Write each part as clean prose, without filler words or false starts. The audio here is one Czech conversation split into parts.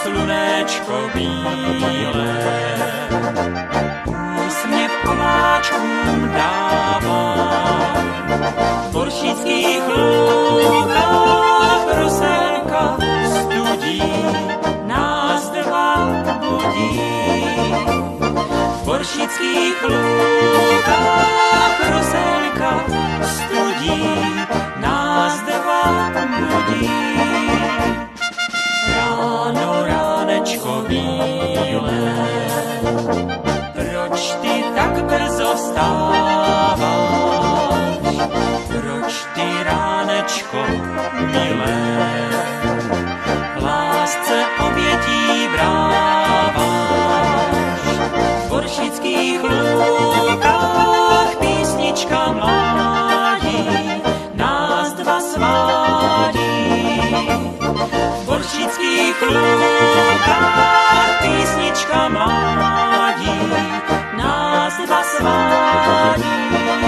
slunečko bílé, úsměv komáčkům dává. V Boršických lůkách rosenka studí, nás dva budí. V Boršických lůkách rosenka studí, nás dva budí. Ráno, ránečko bílé, proč ty tak brzo vstáváš? Proč ty, ránečko milé, lásce obětí bráváš? V Boršických lůkách písnička mládí, nás dva svádí. V Boršických lůkách písnička mládí, nás dva svádí.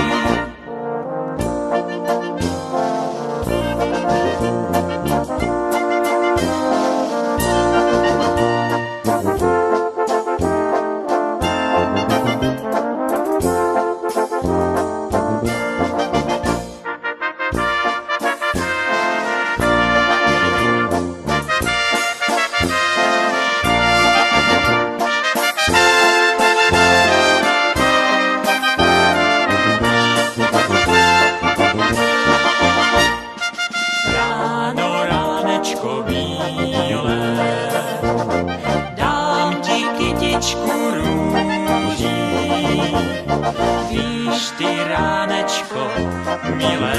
Víš ty, ránečko milé,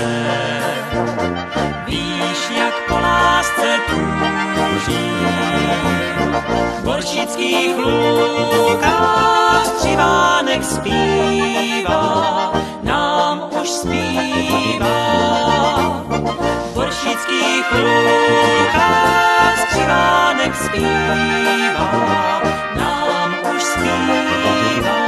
víš, jak po lásce túžím. V Boršických lůkách střivánek zpívá, nám už zpívá. V Boršických lůkách střivánek zpívá, nám už zpívá.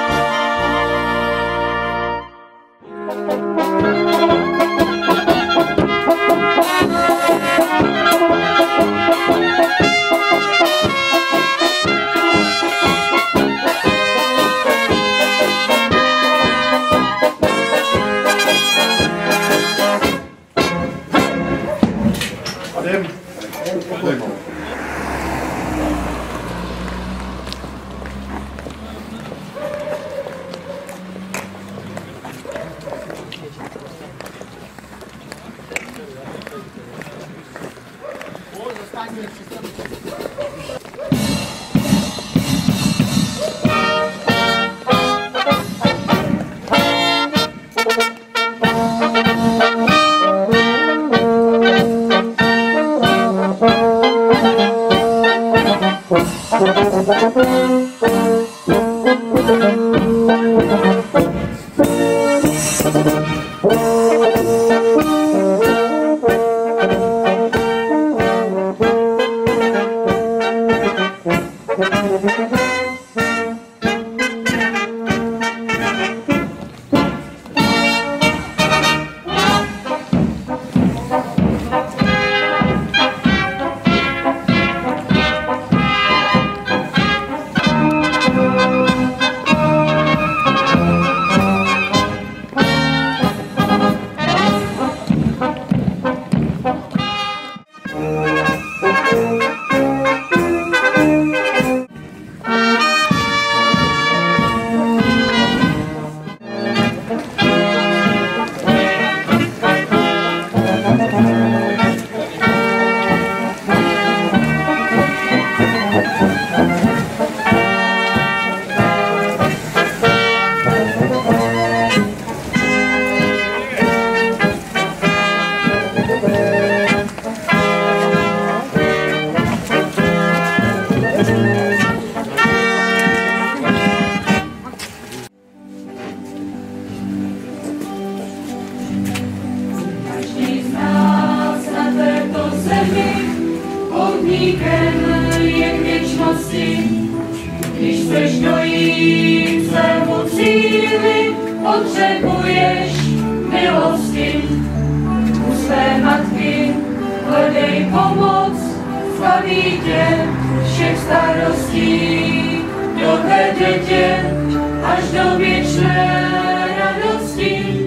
Potřebuješ milosti u své matky, hledej pomoc zbaví tě všech starostí, dovede tě až do věčné radosti.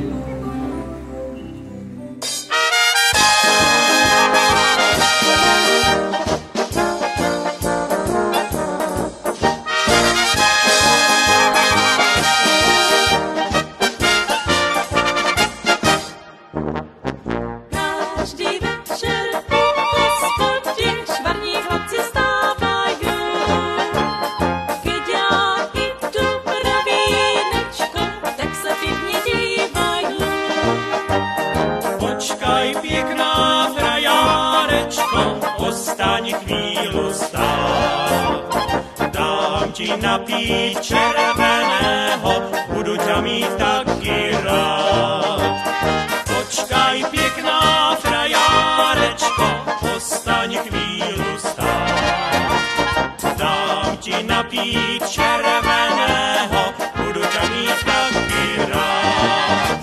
Napít červeného, budu tě mít taky rád. Počkaj, pěkná frajárečko, postaň chvílu stát. Dám ti napít červeného, budu tě mít taky rád.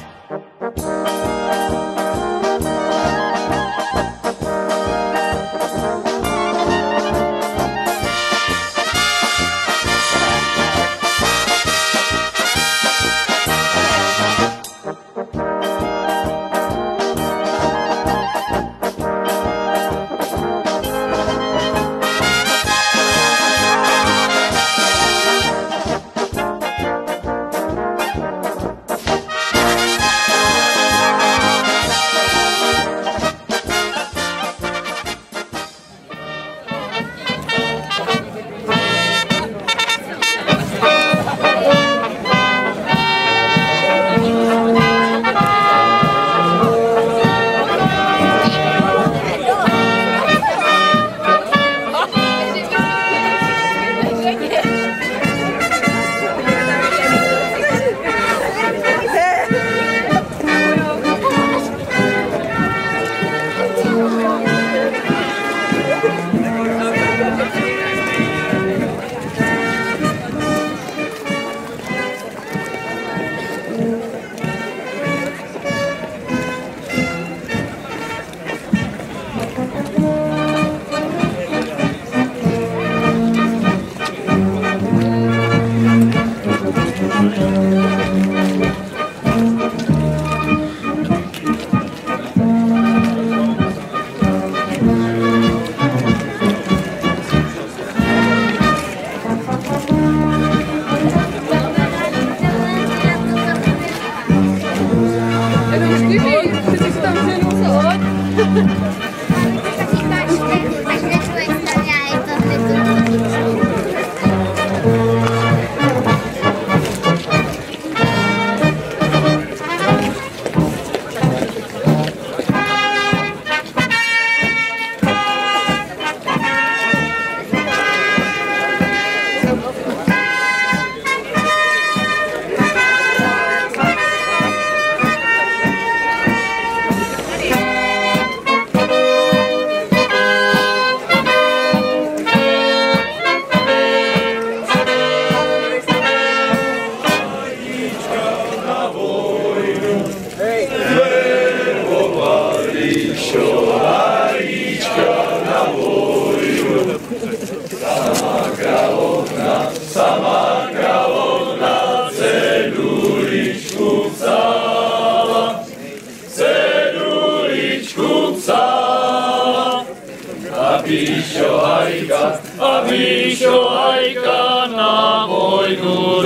A Míšo Hajka na vojnu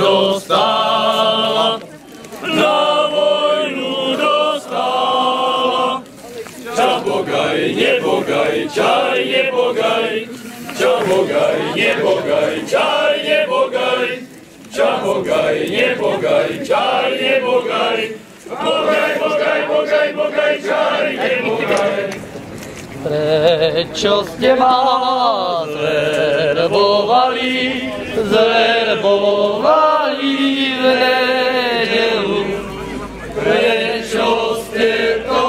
dostala. Na vojnu dostala. Čabogaj, nebogaj, čaj nebogaj. Čabogaj, nebogaj, čaj nebogaj. Čabogaj, nebogaj, čaj nebogaj. Bogaj, bogaj, bogaj, bogaj, čaj nebogaj. Prečo ste ma zverbovali v nedeľu? Prečo ste to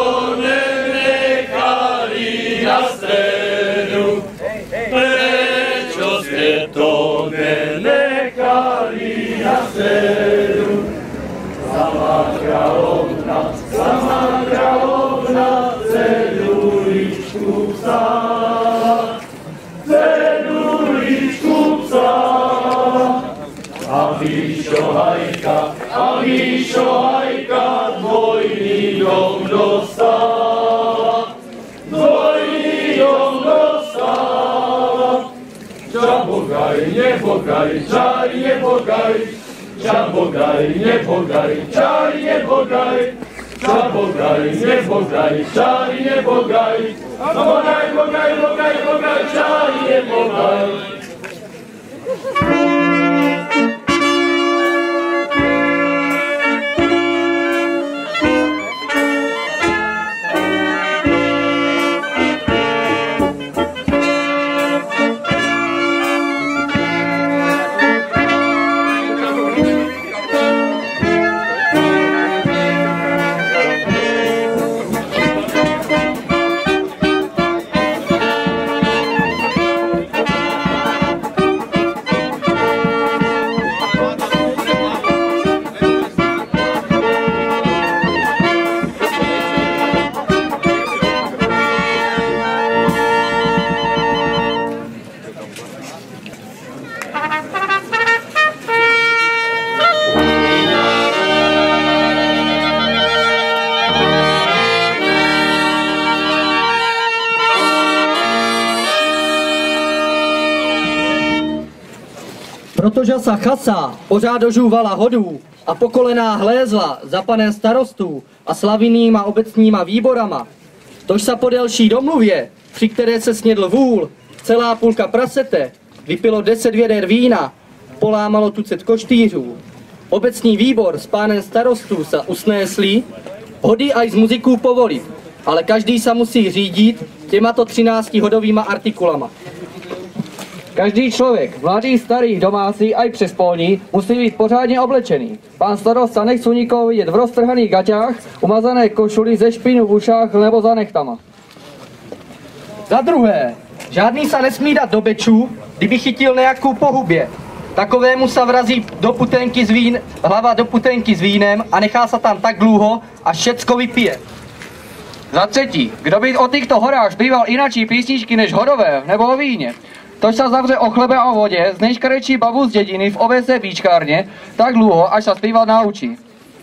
nenechali na stredu? Prečo ste to nenechali na stredu? Sama kráľovna, celuličku vzala. Hajka dvojný dom dostala, dvojný dom dostala. Čabogaj, nebogaj, čaj nebogaj, čabogaj, nebogaj, čaj nebogaj, čabogaj, nebogaj, čaj nebogaj, bogaj, bogaj, bogaj, bogaj, čaj nebogaj. Protože sa chasa pořád dožúvala hodů a po kolená hlézla za panem starostů a slavinnýma obecníma výborama, tož sa po delší domluvě, při které se snědl vůl, celá půlka prasete, vypilo 10 věder vína, polámalo tucet koštýřů. Obecní výbor s pánem starostů sa usnésli, hody aj z muziků povolit, ale každý sa musí řídit těmato 13 hodovýma artikulama. Každý člověk, mladý, starý, domácí, aj přespolní, musí být pořádně oblečený. Pán starosta nechcú nikoho vidět v roztrhaných gaťách, umazané košuli ze špínu v ušách nebo za nechtama. Za druhé, žádný sa nesmí dát do bečů, kdyby chytil nejakou pohubě. Takovému sa vrazí do putenky hlava do putenky s vínem a nechá sa tam tak dlouho, až všecko vypije. Za třetí, kdo by o týchto horách zpíval inačí písničky než hodové nebo o víně, tož sa zavře o chlebe a vodě, zneškarečí babu z dědiny v ovesné píčkárně tak dlouho, až sa zpívat naučí.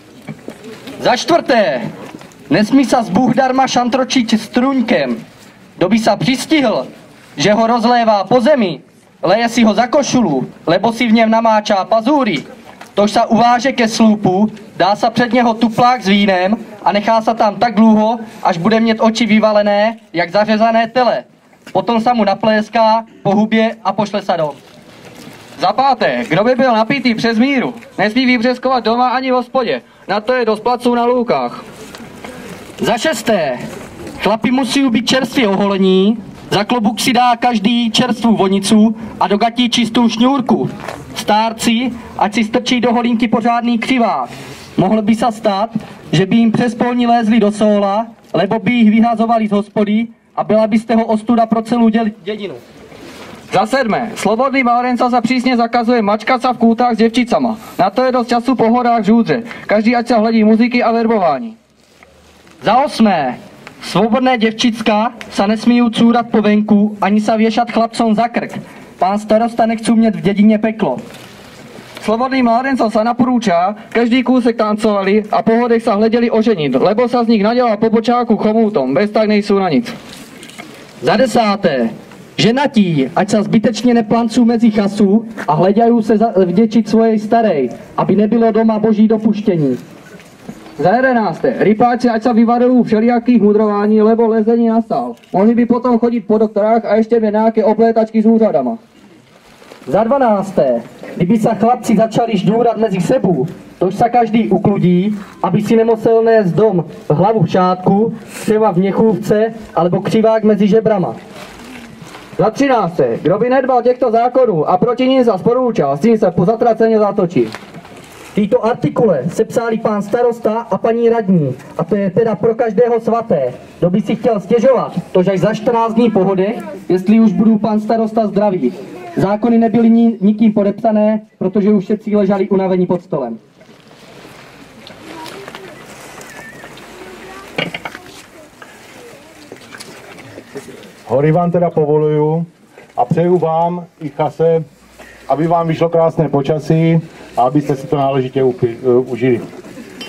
Za čtvrté, nesmí sa z Bůh darma šantročiť struňkem. Kdo by sa přistihl, že ho rozlévá po zemi, leje si ho za košulu, lebo si v něm namáčá pazúry, tož sa uváže ke slúpu, dá sa před něho tuplák s vínem a nechá sa tam tak dlouho, až bude mít oči vyvalené, jak zařezané tele. Potom sa mu napléská po hubě a pošle sa dom. Za páté, kdo by byl napitý přes míru, nesmí vybřeskovat doma ani v hospodě, na to je dost placů na lůkách. Za šesté, chlapi musí být čerstvě oholení, za klobuk si dá každý čerstvou vonicu a do gatí čistou šňůrku. Stárci, ať si strčí do holinky pořádný křivák. Mohlo by sa stát, že by jim přes polní lézli do sóla, lebo by jich vyhazovali z hospody a byla by z toho ostuda pro celou dědinu. Za sedmé, slobodný mládenca sa přísně zakazuje mačkat sa v kútách s děvčicama. Na to je dost času po horách žúdře. Každý ať sa hledí muziky a verbování. Za osmé, svobodné děvčicka sa nesmíjú cúrat po venku ani sa věšat chlapcom za krk. Pán starosta nechcú mít v dědině peklo. Slobodný mládenca sa naporúča, každý kúsek tancovali a po hodech sa hleděli oženit, lebo sa z nich nadělá po bočáku chomútom, bez tak nejsou na nic. Za desáté, ženatí, ať sa zbytečně neplancú mezi chasu a hledajú se vděčit svojej starej, aby nebylo doma boží dopuštění. Za 11. Rypáci ať sa vyvarujú všelijakých mudrování, lebo lezení na stál. Mohli by potom chodit po doktorách a ještě mít nějaké oplétačky s úřadama. Za 12. Kdyby sa chlapci začali ždúrat mezi sebou, tož sa každý ukludí, aby si nemusel nést dom hlavu v šátku, třeba v měchůvce, alebo křivák mezi žebrama. Za 13. Kdo by nedbal těchto zákonů a proti ním sa sporúčal, s tím se po zatraceně zatočí. Týto artikule sepsali pán starosta a paní radní, a to je teda pro každého svaté. Kdo by si chtěl stěžovat, tož až za 14 dní po hodech, jestli už budou pán starosta zdraví. Zákony nebyly nikým podepsané, protože už všetci ležali unavení pod stolem. Hory vám teda povoluju a přeju vám i chase, aby vám vyšlo krásné počasí a abyste si to náležitě užili.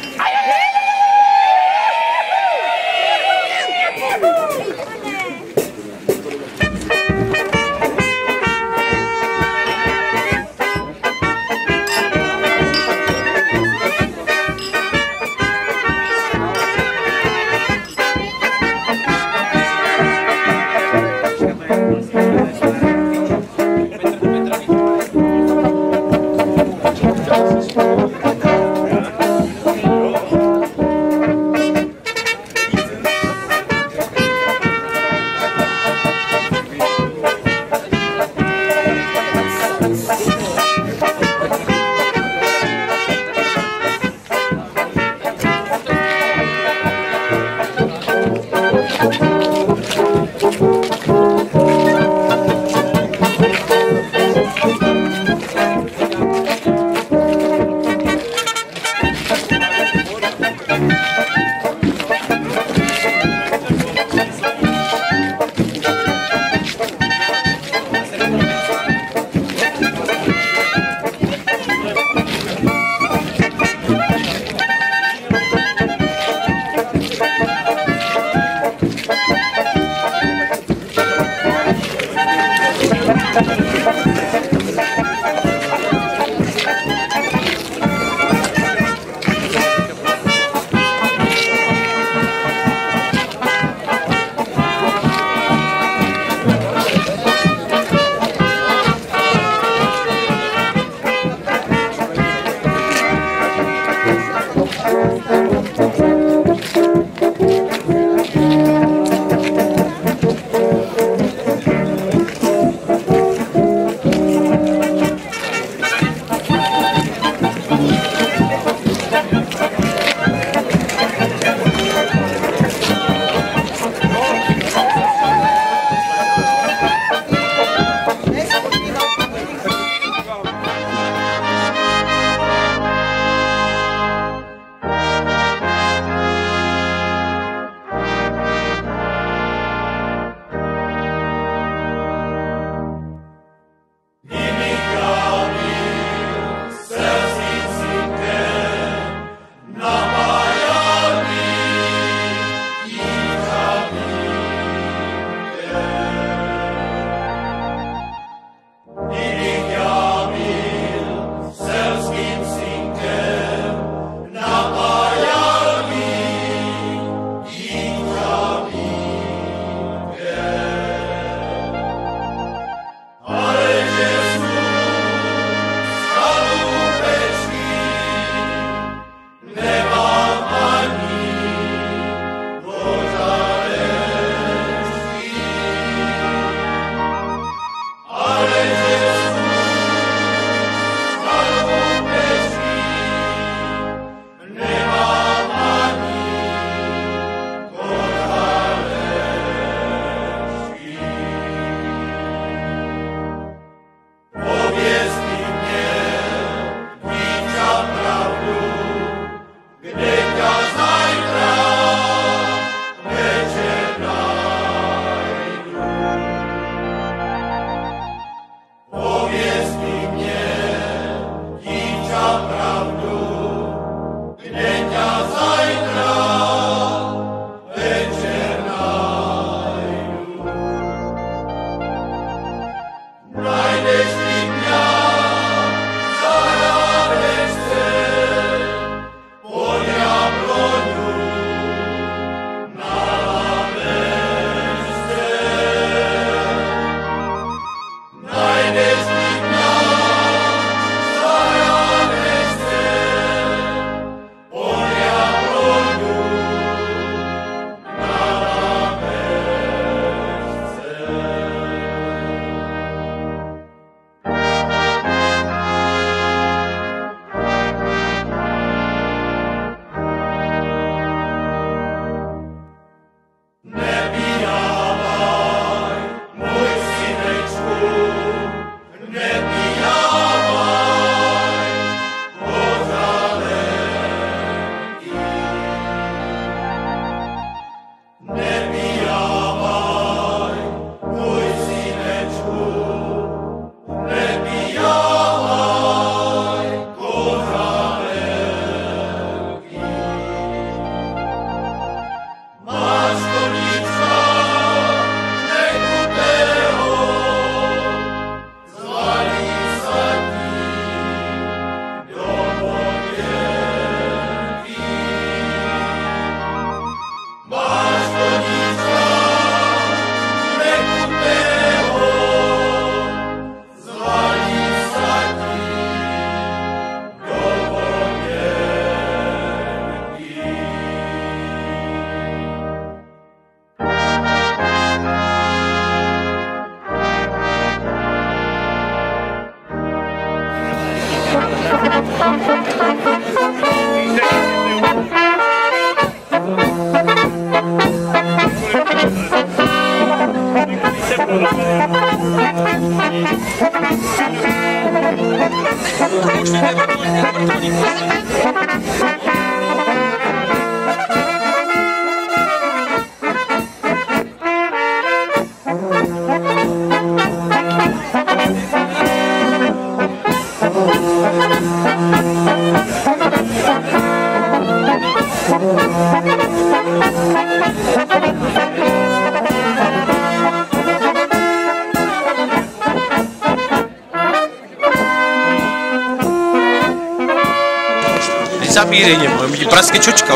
Zabírej němu, mi praskne čočka.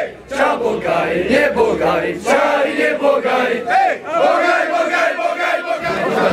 Nebogaj, čar nebogaj, bogaj, bogaj, bogaj,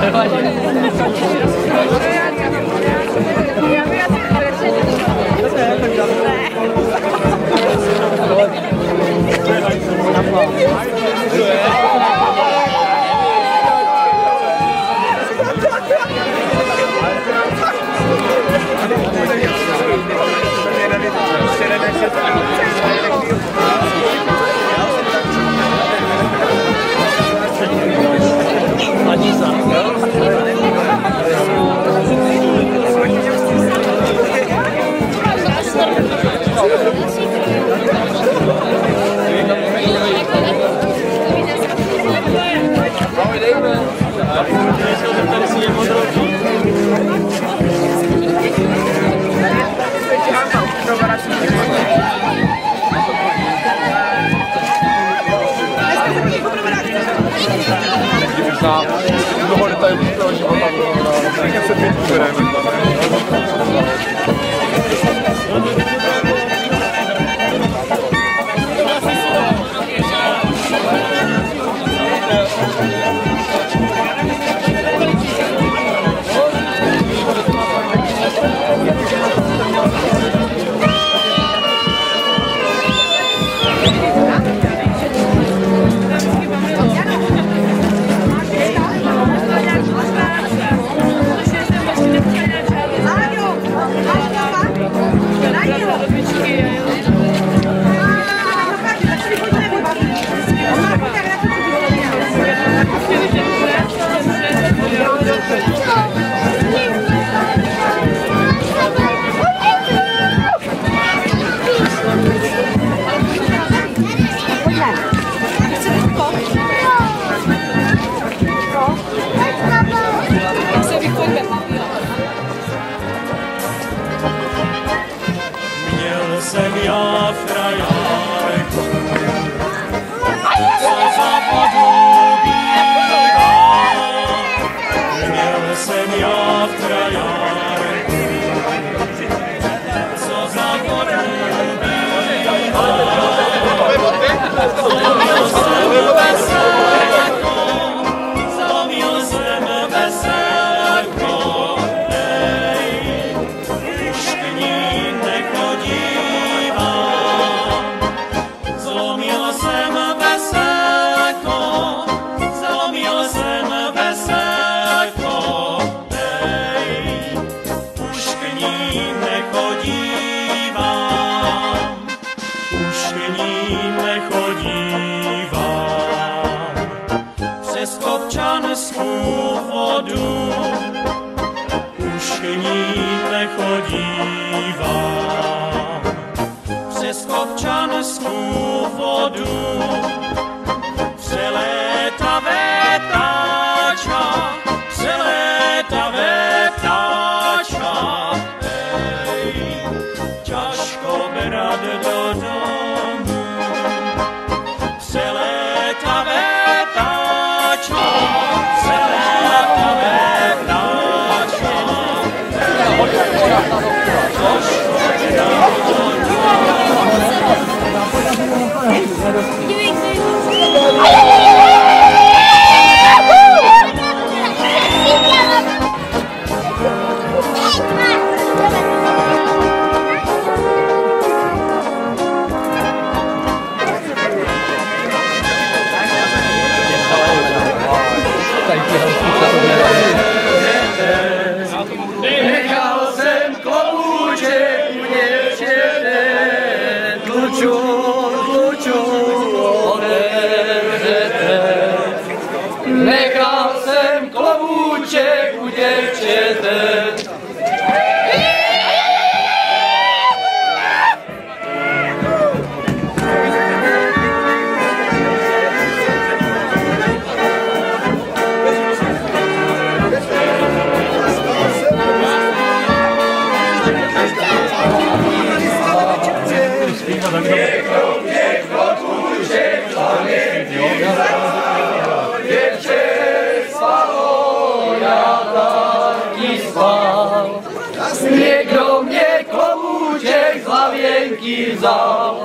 Někdo mě klobouček z hlavěnky vzal.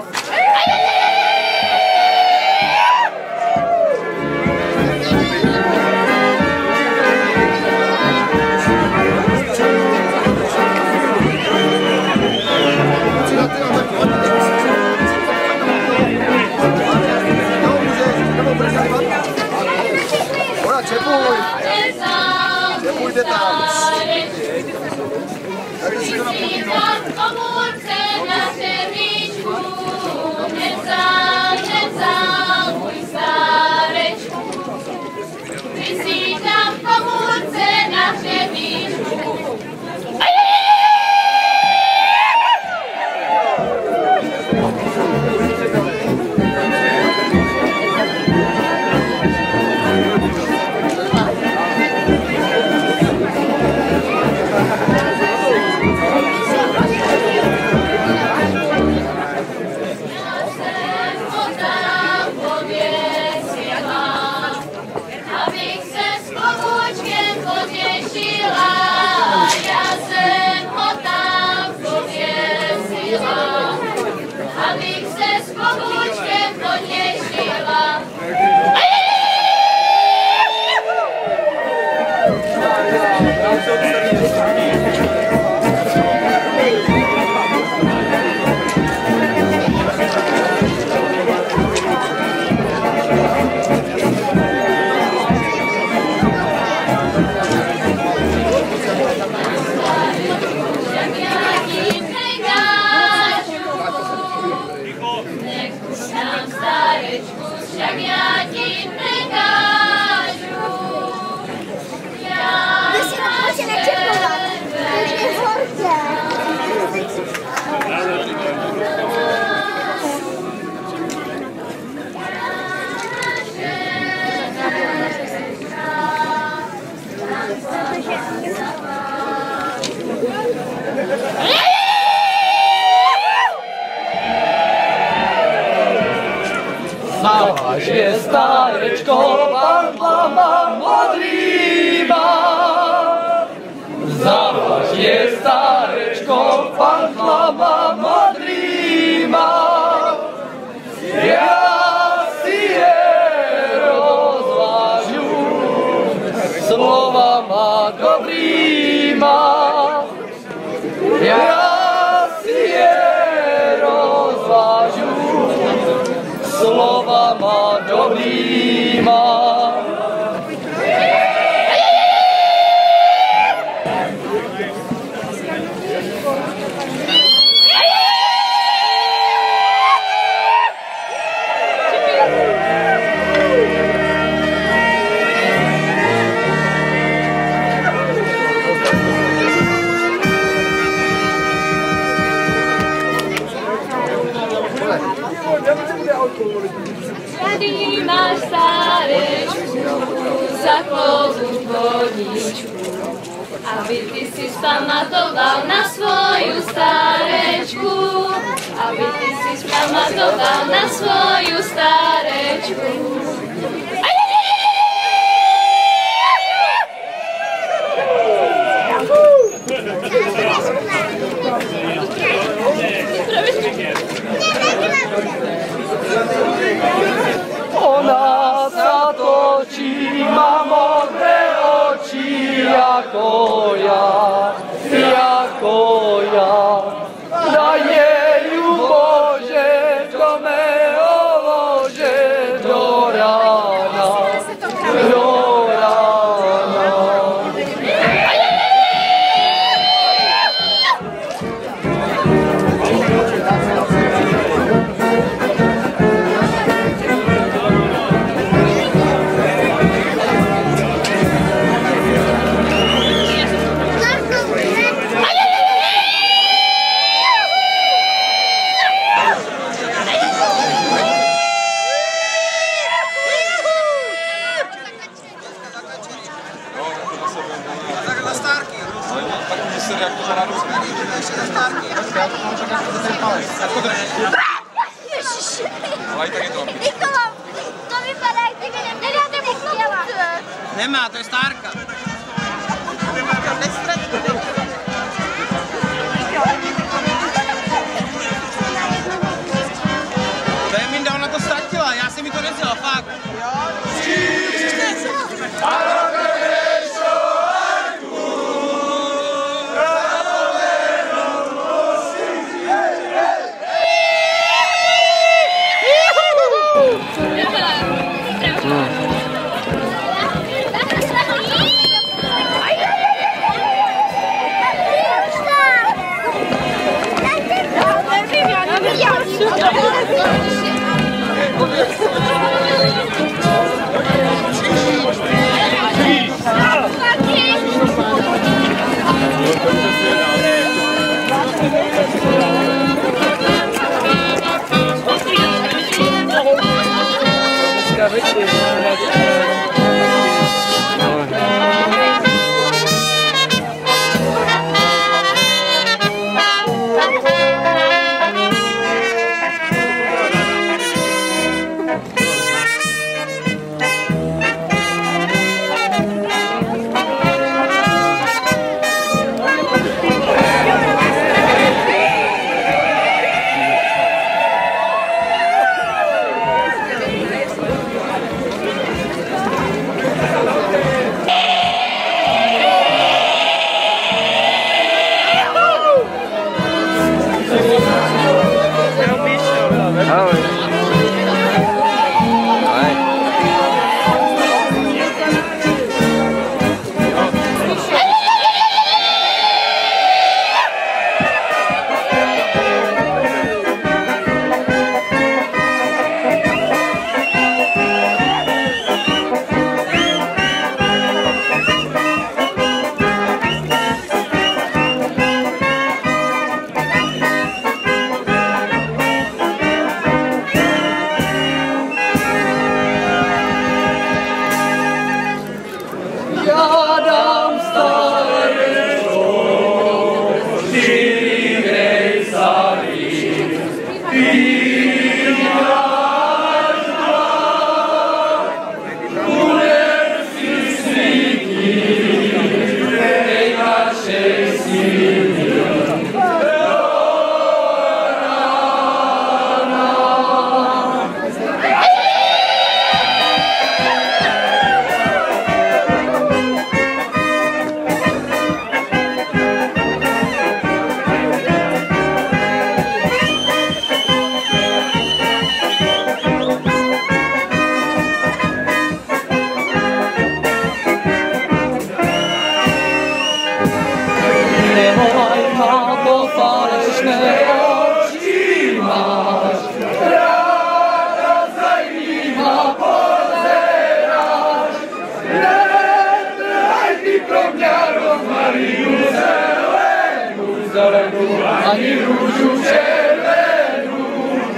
Zavaž je stárečko pantlama modrýma. Zavaž je stárečko pantlama modrýma. Já si je rozvážu slovama dobrýma. Já si je rozvážu slovama dobrýma. Tady máš stárečku, za kovu vodíčku, aby ty si pamatoval na svoju stárečku, aby ty si pamatoval na svoju stárečku. Ona zatočí, má modré oči jako já. Daj jej Bože do mého lože do rána. To vypadá, jak kdyby nedáte mu chtěla. Nemá, to je stárka. To je Minda, ona to ztratila, já jsem mi to nezdělal, fakt. Směšné oči máš, ráda za jinýma pozeráš. Netrhaj ty pro mě rozmarinu zelenou, ani růžu červenou.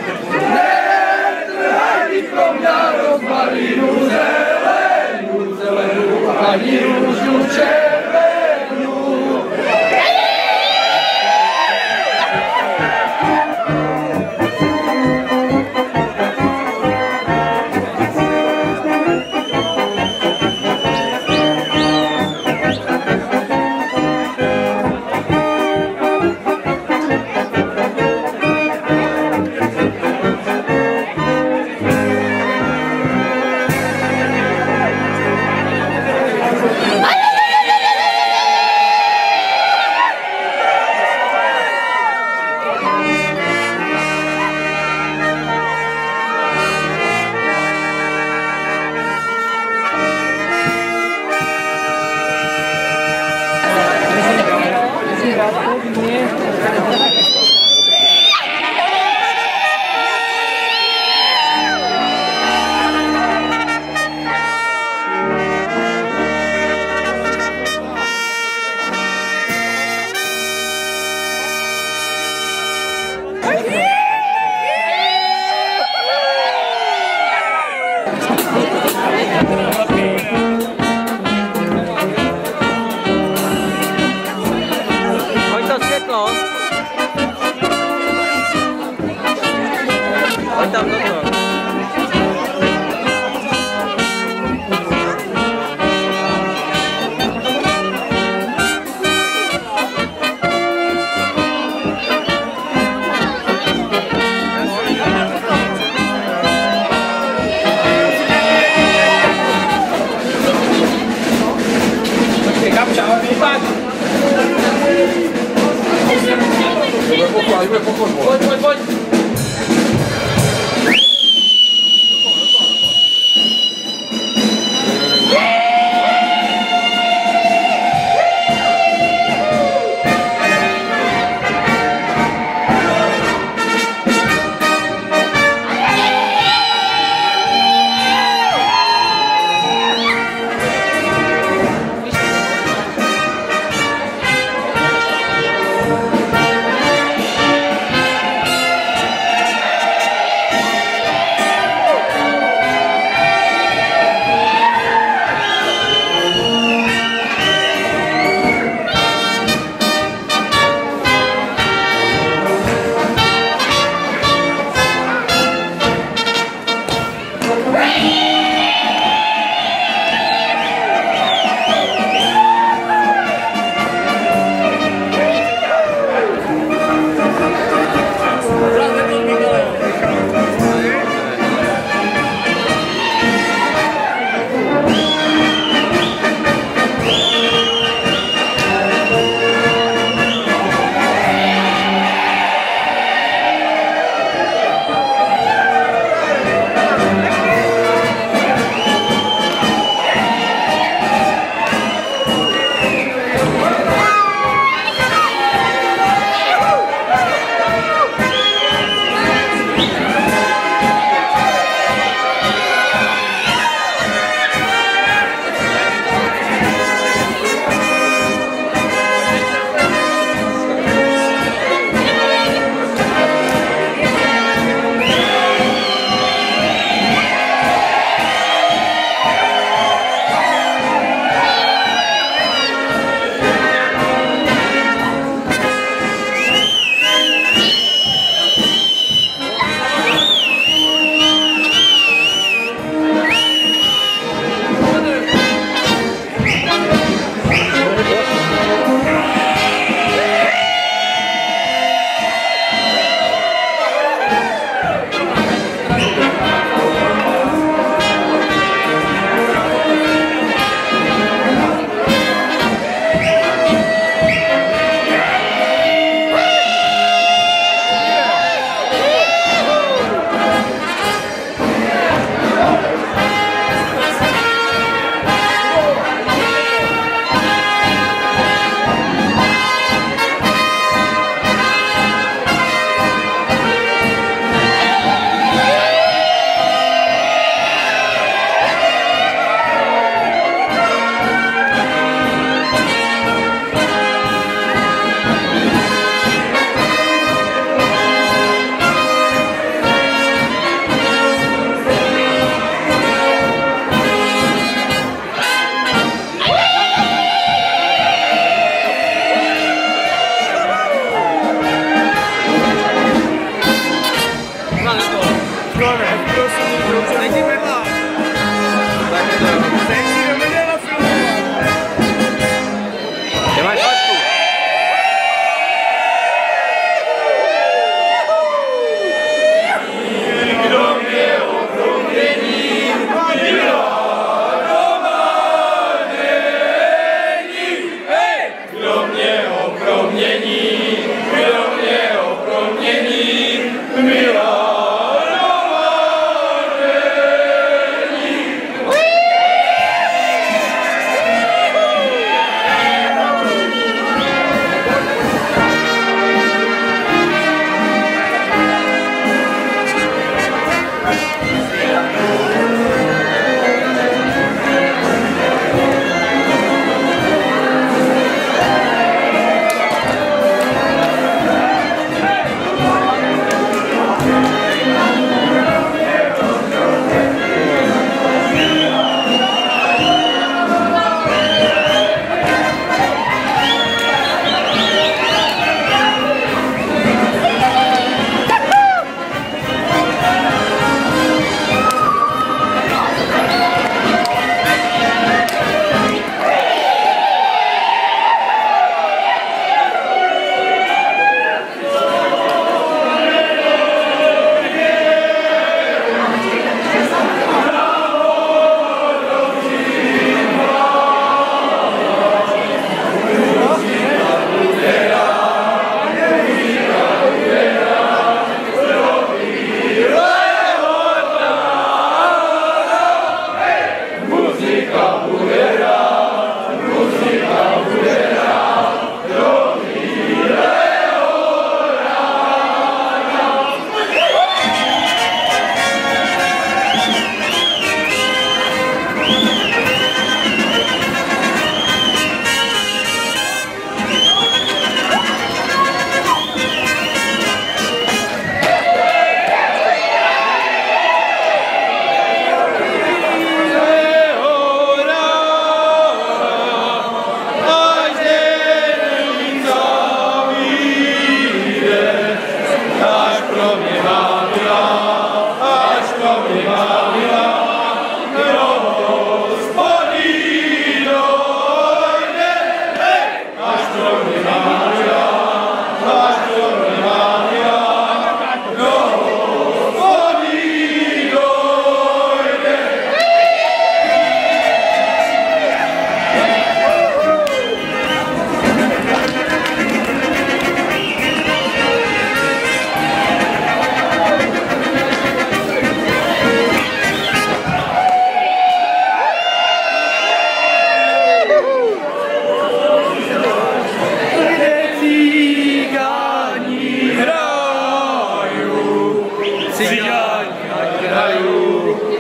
Netrhaj ty pro mě rozmarinu zelenou, ani růžu červenou.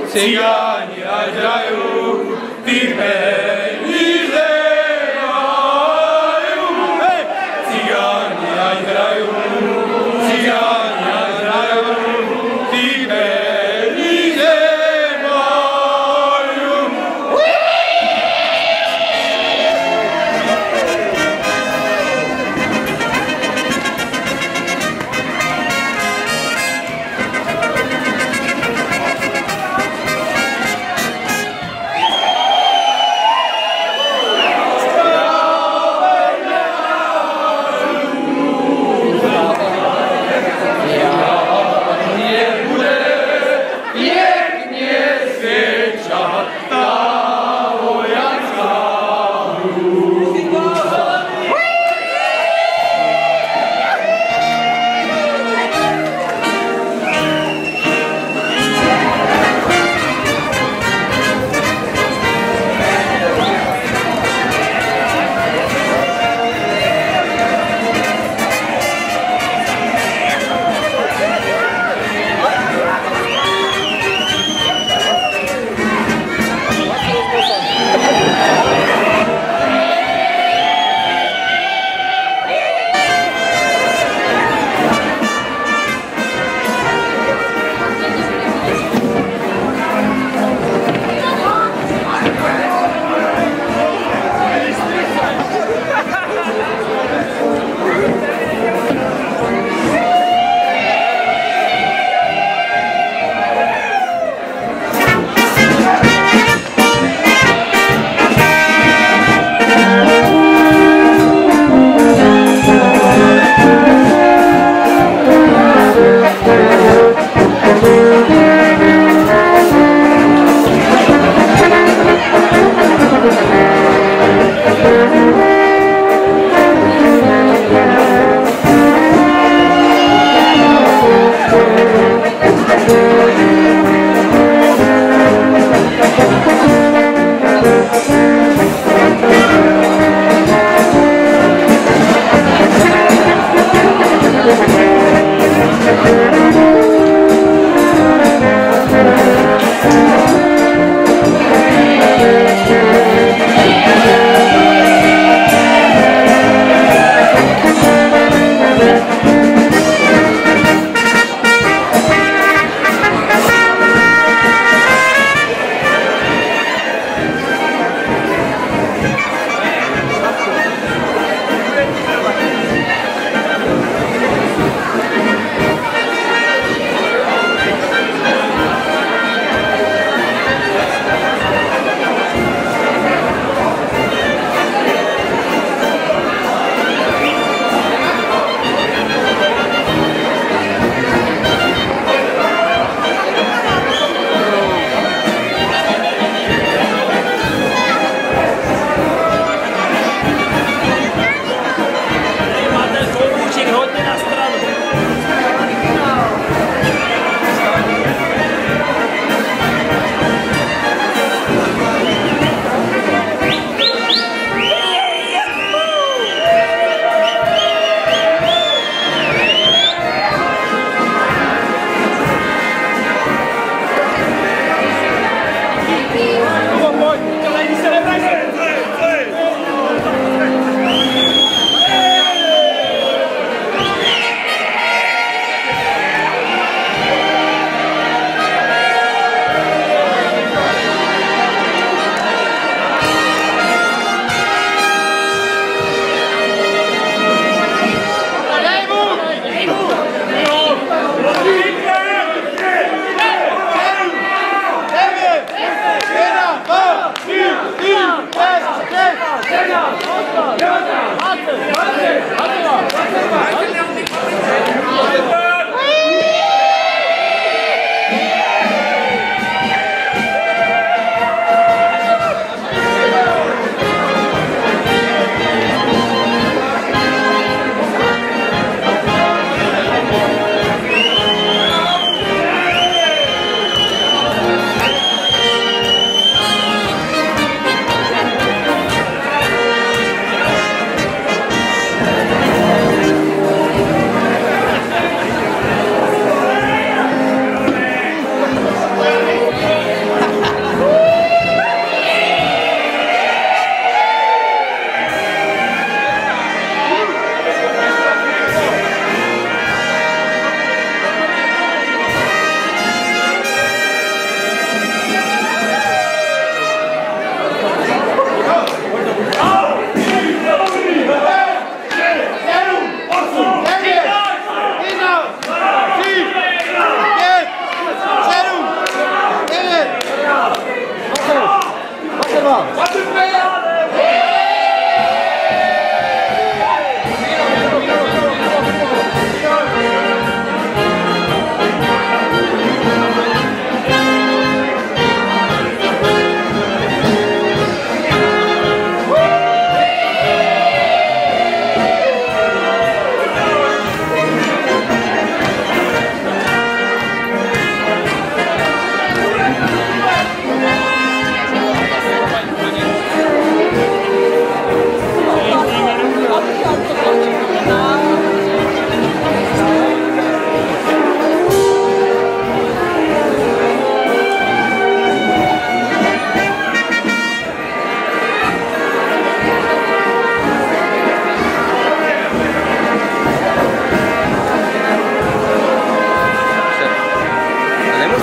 cigáni ať hrajou, ty peníze majú. Hej! Cigáni ať hrajou, cigáni ať hrajou, ty peníze majú.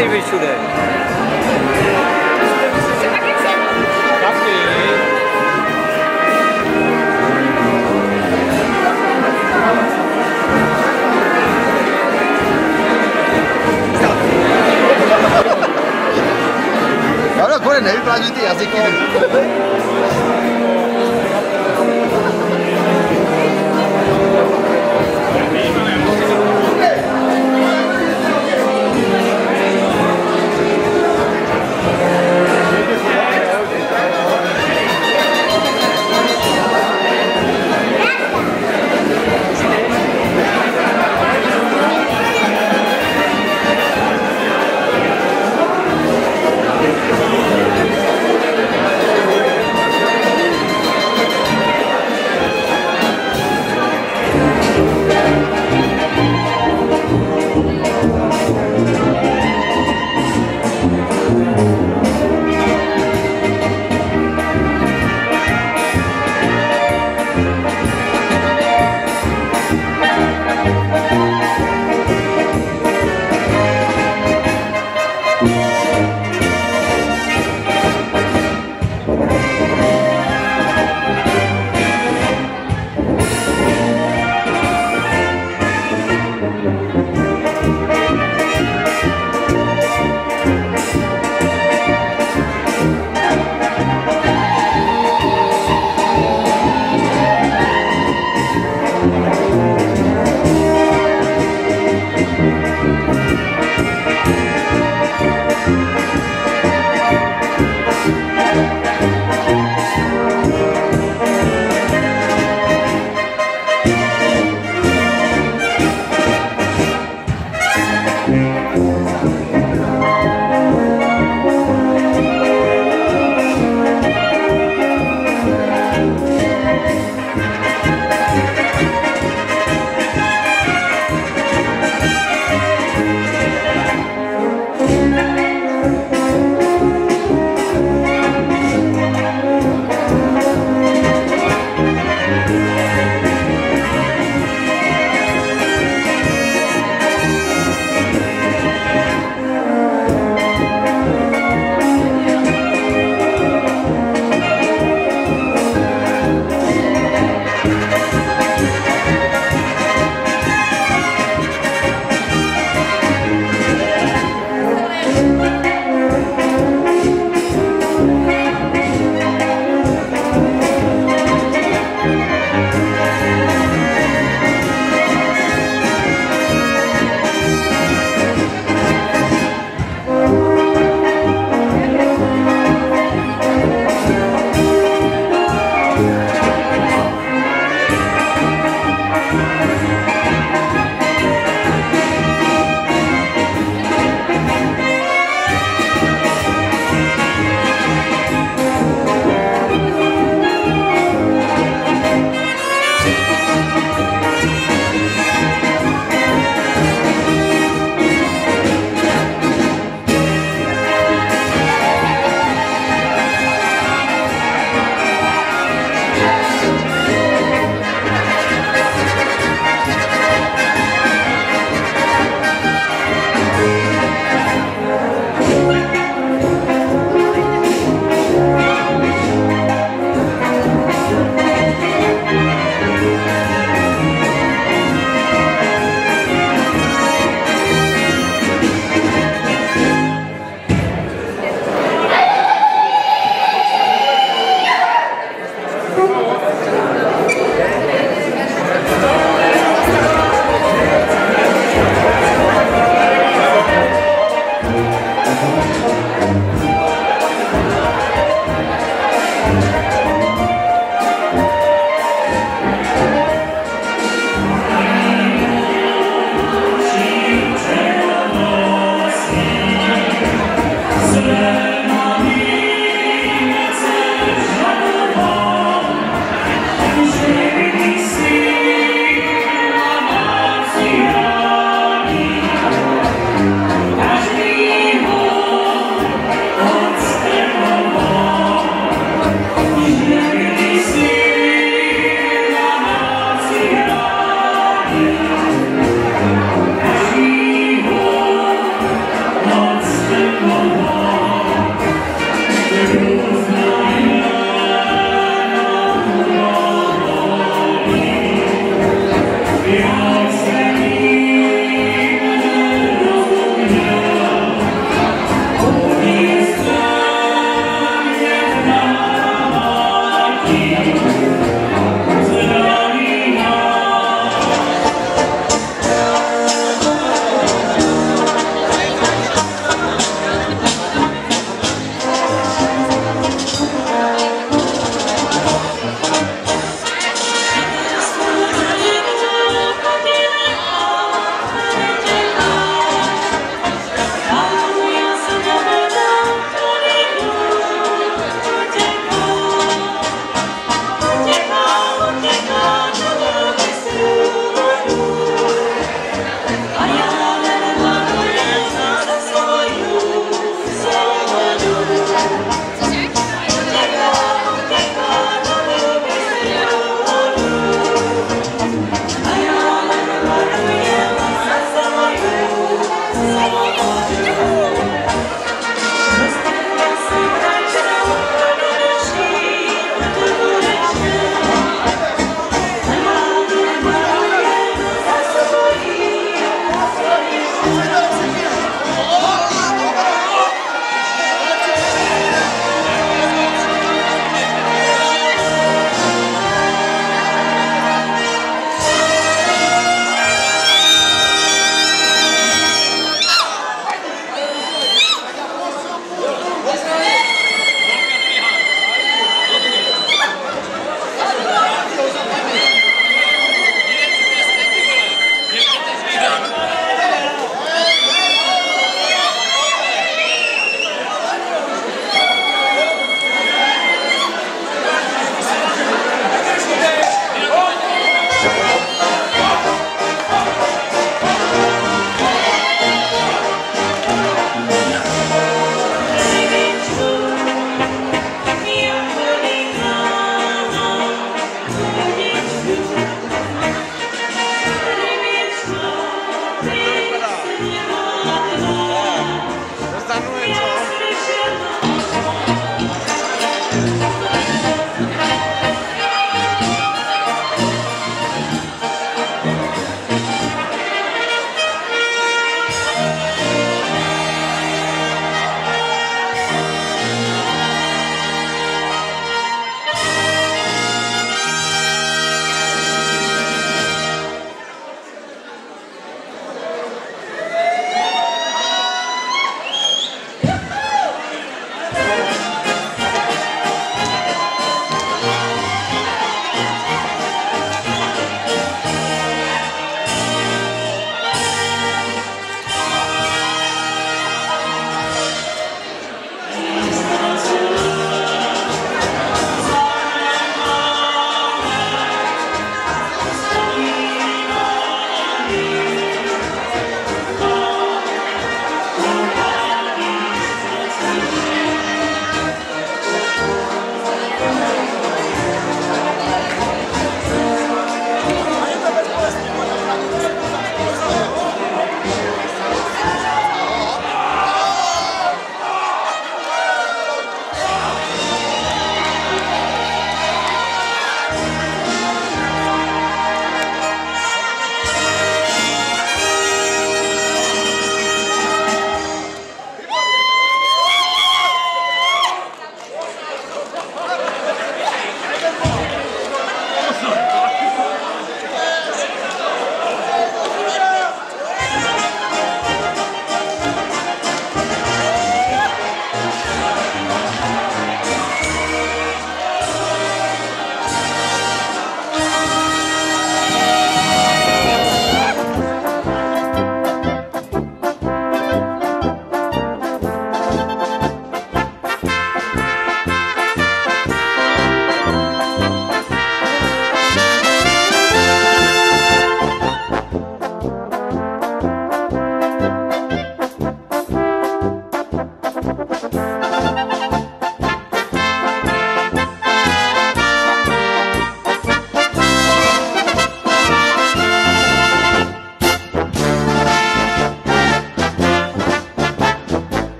musí být všude. Ano, konec nevypláží ty jazyky. Thank you.